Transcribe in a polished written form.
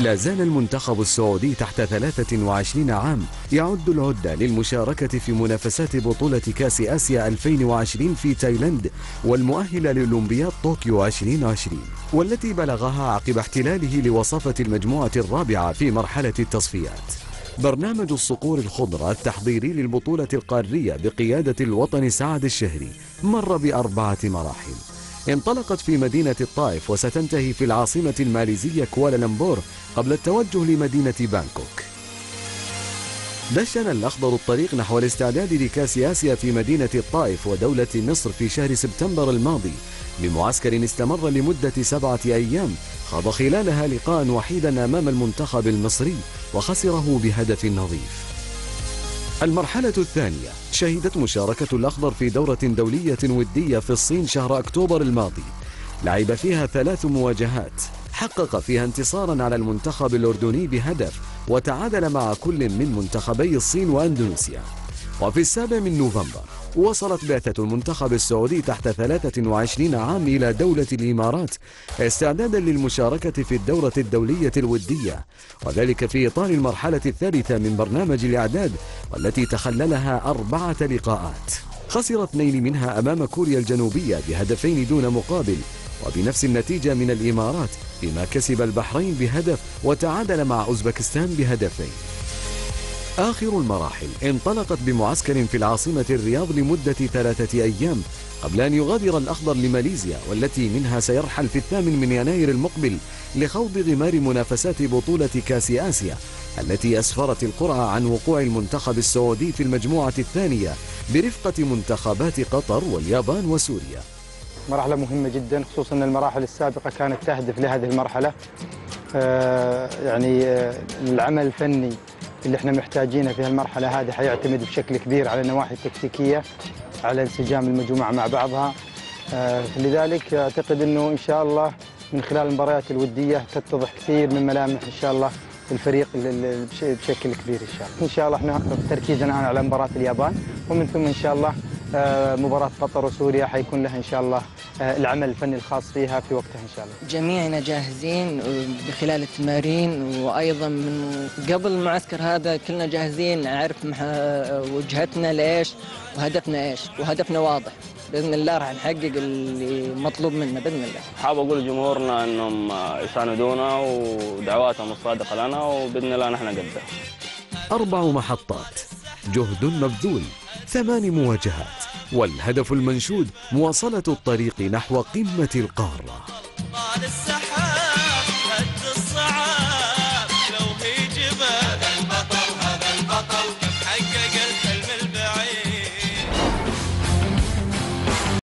لا زال المنتخب السعودي تحت 23 عام يعد العدة للمشاركة في منافسات بطولة كأس آسيا 2020 في تايلاند والمؤهلة لأولمبياد طوكيو 2020، والتي بلغها عقب احتلاله لوصافة المجموعة الرابعة في مرحلة التصفيات. برنامج الصقور الخضراء التحضيري للبطولة القارية بقيادة الوطني سعد الشهري مر ب4 مراحل. انطلقت في مدينة الطائف وستنتهي في العاصمة الماليزية كوالالمبور قبل التوجه لمدينة بانكوك. دشن الأخضر الطريق نحو الاستعداد لكأس آسيا في مدينة الطائف ودولة مصر في شهر سبتمبر الماضي بمعسكر استمر لمدة 7 أيام خاض خلالها لقاء وحيدا أمام المنتخب المصري وخسره بهدف نظيف. المرحلة الثانية شهدت مشاركة الأخضر في دورة دولية ودية في الصين شهر أكتوبر الماضي، لعب فيها 3 مواجهات، حقق فيها انتصارا على المنتخب الأردني بهدف وتعادل مع كل من منتخبي الصين وأندونيسيا. وفي 7 نوفمبر وصلت بعثة المنتخب السعودي تحت 23 عام إلى دولة الإمارات استعدادا للمشاركة في الدورة الدولية الودية، وذلك في إطار المرحلة الثالثة من برنامج الإعداد والتي تخللها 4 لقاءات، خسر 2 منها أمام كوريا الجنوبية ب2 دون مقابل، وبنفس النتيجة من الإمارات، فيما كسب البحرين بهدف وتعادل مع أوزبكستان ب2. آخر المراحل انطلقت بمعسكر في العاصمة الرياض لمدة 3 أيام قبل أن يغادر الأخضر لماليزيا، والتي منها سيرحل في 8 يناير المقبل لخوض غمار منافسات بطولة كأس آسيا التي أسفرت القرعة عن وقوع المنتخب السعودي في المجموعة الثانية برفقة منتخبات قطر واليابان وسوريا. مرحلة مهمة جدا، خصوصا أن المراحل السابقة كانت تهدف لهذه المرحلة. العمل الفني اللي احنا محتاجينه في هالمرحلة هذه حيعتمد بشكل كبير على النواحي التكتيكية، على انسجام المجموعة مع بعضها. لذلك أعتقد أنه إن شاء الله من خلال المباريات الودية تتضح كثير من ملامح إن شاء الله الفريق بشكل كبير إن شاء الله. إن شاء الله احنا تركيزنا على مباراة اليابان، ومن ثم إن شاء الله مباراة قطر وسوريا حيكون لها إن شاء الله العمل الفني الخاص فيها في وقتها إن شاء الله. جميعنا جاهزين بخلال التمارين، وأيضا من قبل المعسكر هذا كلنا جاهزين، نعرف وجهتنا لإيش وهدفنا إيش، وهدفنا واضح بإذن الله راح نحقق اللي مطلوب منا بإذن الله. حاب أقول لجمهورنا أنهم يساندونا ودعواتهم الصادقة لنا، وبإذن الله نحن قدها. 4 محطات، جهد مبذول، 8 مواجهات، والهدف المنشود مواصلة الطريق نحو قمة القارة.